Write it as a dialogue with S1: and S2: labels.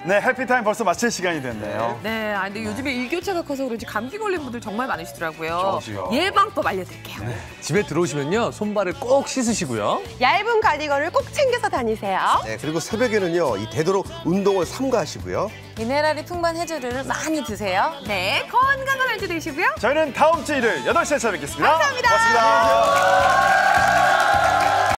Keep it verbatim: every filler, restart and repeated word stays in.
S1: 네, 해피타임 벌써 마칠 시간이 됐네요.
S2: 네, 아, 근데 요즘에 일교차가 커서 그런지 감기 걸린 분들 정말 많으시더라고요.
S1: 저도요.
S2: 예방법 알려드릴게요.
S3: 네. 집에 들어오시면요, 손발을 꼭 씻으시고요.
S4: 얇은 가디건을 꼭 챙겨서 다니세요.
S5: 네, 그리고 새벽에는요, 이 되도록 운동을 삼가하시고요.
S6: 미네랄이 풍부한 해조류를 많이 드세요.
S2: 네, 건강한 한 주 되시고요.
S1: 저희는 다음 주 일요일 여덟 시에 찾아뵙겠습니다.
S2: 감사합니다.
S1: 고맙습니다.